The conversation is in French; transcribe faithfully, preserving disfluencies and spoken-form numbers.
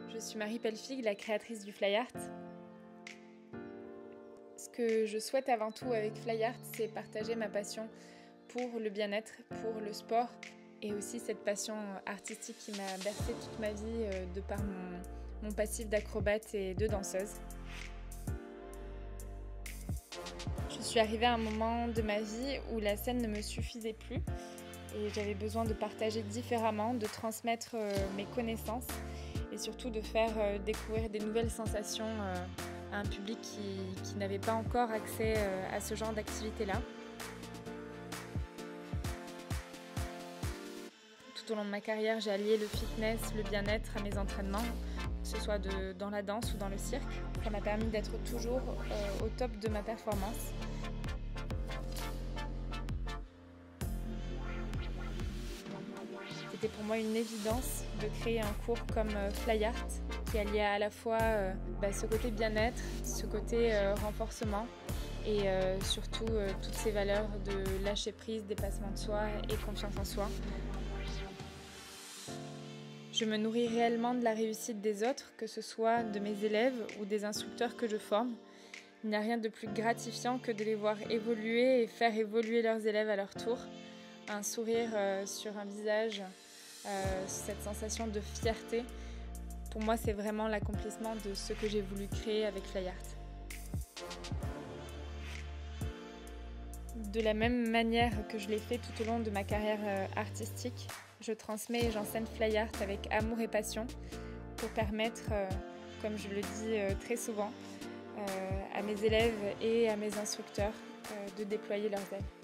Je suis Marie Pelfig, la créatrice du Fly Art. Ce que je souhaite avant tout avec Fly Art, c'est partager ma passion pour le bien-être, pour le sport et aussi cette passion artistique qui m'a bercée toute ma vie de par mon, mon passif d'acrobate et de danseuse. Je suis arrivée à un moment de ma vie où la scène ne me suffisait plus et j'avais besoin de partager différemment, de transmettre mes connaissances et surtout de faire découvrir des nouvelles sensations à un public qui, qui n'avait pas encore accès à ce genre d'activité-là. Tout au long de ma carrière, j'ai allié le fitness, le bien-être à mes entraînements, que ce soit de, dans la danse ou dans le cirque. Ça m'a permis d'être toujours euh, au top de ma performance. C'était pour moi une évidence de créer un cours comme Fly Art qui alliait à la fois euh, bah, ce côté bien-être, ce côté euh, renforcement et euh, surtout euh, toutes ces valeurs de lâcher prise, dépassement de soi et confiance en soi. Je me nourris réellement de la réussite des autres, que ce soit de mes élèves ou des instructeurs que je forme. Il n'y a rien de plus gratifiant que de les voir évoluer et faire évoluer leurs élèves à leur tour. Un sourire euh, sur un visage, euh, cette sensation de fierté, pour moi c'est vraiment l'accomplissement de ce que j'ai voulu créer avec Fly Art. De la même manière que je l'ai fait tout au long de ma carrière euh, artistique, je transmets et j'enseigne Fly Art avec amour et passion pour permettre, euh, comme je le dis euh, très souvent, euh, à mes élèves et à mes instructeurs euh, de déployer leurs ailes.